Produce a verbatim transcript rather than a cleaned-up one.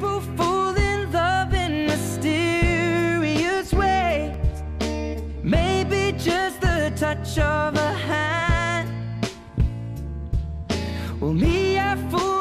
people fall in love in mysterious ways. Maybe just the touch of a hand. Well, me, I fall